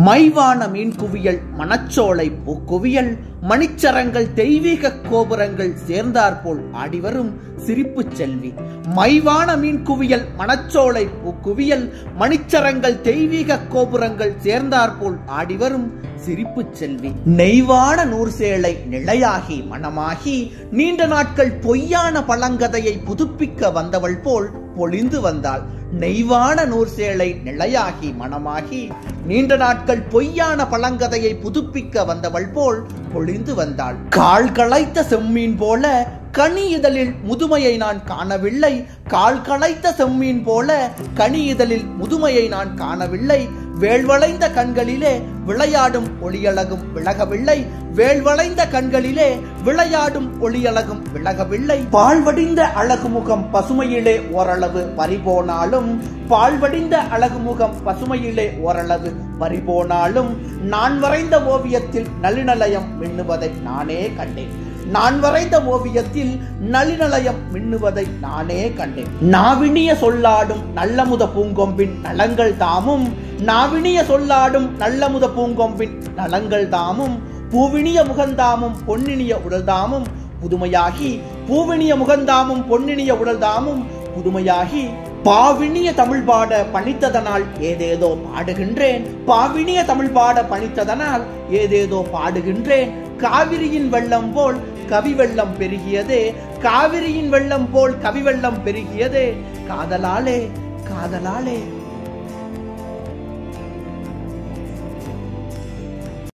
மைவான மீன் குவியல் மணச்சோலை பூக்குவியல் மணிச்சரங்கள் தெய்வீக கோபுரங்கள் சேர்ந்தாற்போல் ஆடிவரும் சிரிப்பு செல்வி. மைவான மீன் குவியல் மணச்சோலை பூக்குவியல் மணிச்சரங்கள் தெய்வீக கோபுரங்கள் சேர்ந்தாற்போல் ஆடிவரும் சிரிப்பு செல்வி. நெய்வான நூற்சேலை நிலையாகி மனமாகி நீண்ட நாட்கள் பொய்யான பழங்கதையை புதுப்பிக்க வந்தவள் போல் பொழிந்து வந்தாள். நெய்வான நூற்சேலை நிலையாகி மனமாகி நீண்ட நாட்கள் பொய்யான பழங்கதையை புதுப்பிக்க வந்தவள் போல் பொழிந்து வந்தாள். கால் களைத்த செம்மீன் போல கனி இதழில் முதுமையை நான் காணவில்லை. கால் களைத்த செம்மீன் போல கனி இதழில் முதுமையை நான் காணவில்லை. வேள்வளைந்த கண்களிலே விளையாடும் ஒளியழகும் விலகவில்லை. வேள்வளைந்த கண்களிலே விளையாடும் ஒளியழகும் விலகவில்லை. பால்வடிந்த அழகுமுகம் பசுமையிலே ஓரளவு பறிபோனாலும் பால்வடிந்த அழகுமுகம் பசுமையிலே ஓரளவு பறிபோனாலும் நான் வரைந்த ஓவியத்தில் நளினலயம் மின்னுவதை நானே கண்டேன். நான் வரைந்த ஓவியத்தில் நளினலயம் மின்னுவதை நானே கண்டேன். நாவினிய சொல்லாடும் நல்லமுத பூங்கொம்பின் நலங்கள் தாமும் நாவினிய சொல்லாடும் நல்லமுத பூங்கொம்பின் நலங்கள் தாமும் பூவினிய முகந்தாமும் பொன்னினிய உடல்தாமும் புதுமையாகி பூவினிய முகந்தாமும் பொன்னினிய உடல்தாமும் புதுமையாகி பாவினிய தமிழ் பாட பணித்ததனால் ஏதேதோ பாடுகின்றேன். பாவினிய தமிழ் பாட பணித்ததனால் ஏதேதோ பாடுகின்றேன். காவிரியின் வெள்ளம் போல் கவி வெள்ளம் பெருகியதே. காவிரியின் வெள்ளம் போல் கவி வெள்ளம் பெருகியதே. காதலாலே காதலாலே